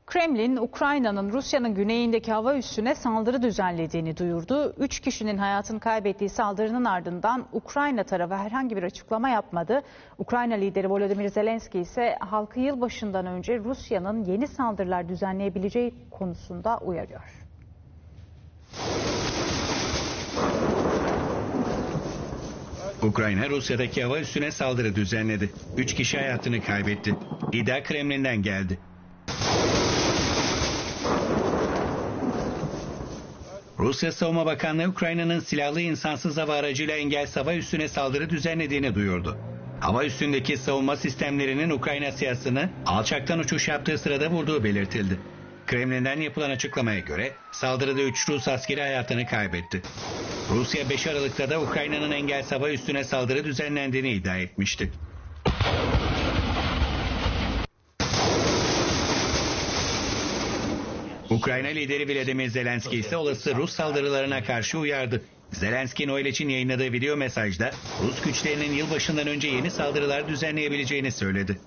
Kremlin, Ukrayna'nın Rusya'nın güneyindeki hava üssüne saldırı düzenlediğini duyurdu. 3 kişinin hayatını kaybettiği saldırının ardından Ukrayna tarafı herhangi bir açıklama yapmadı. Ukrayna lideri Volodymyr Zelenski ise halkı yılbaşından önce Rusya'nın yeni saldırılar düzenleyebileceği konusunda uyarıyor. Ukrayna, Rusya'daki hava üssüne saldırı düzenledi. 3 kişi hayatını kaybetti. İddia Kremlin'den geldi. Rusya Savunma Bakanlığı, Ukrayna'nın silahlı insansız hava aracıyla Engels hava üssüne saldırı düzenlediğini duyurdu. Hava üssündeki savunma sistemlerinin Ukrayna SİHA'sını alçaktan uçuş yaptığı sırada vurduğu belirtildi. Kremlin'den yapılan açıklamaya göre saldırıda 3 Rus askeri hayatını kaybetti. Rusya 5 Aralık'ta da Ukrayna'nın Engels hava üssüne saldırı düzenlendiğini iddia etmişti. Ukrayna lideri Volodymyr Zelenski ise olası Rus saldırılarına karşı uyardı. Zelenski, Noel için yayınladığı video mesajda Rus güçlerinin yılbaşından önce yeni saldırılar düzenleyebileceğini söyledi.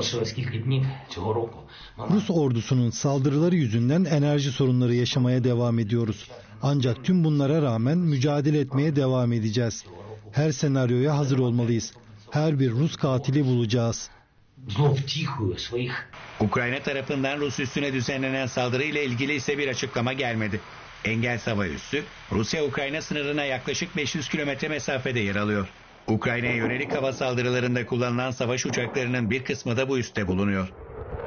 Rus ordusunun saldırıları yüzünden enerji sorunları yaşamaya devam ediyoruz. Ancak tüm bunlara rağmen mücadele etmeye devam edeceğiz. Her senaryoya hazır olmalıyız. Her bir Rus katili bulacağız. Ukrayna tarafından Rus üssüne düzenlenen saldırıyla ilgili ise bir açıklama gelmedi. Engels hava üssü, Rusya-Ukrayna sınırına yaklaşık 500 kilometre mesafede yer alıyor. Ukrayna'ya yönelik hava saldırılarında kullanılan savaş uçaklarının bir kısmı da bu üste bulunuyor.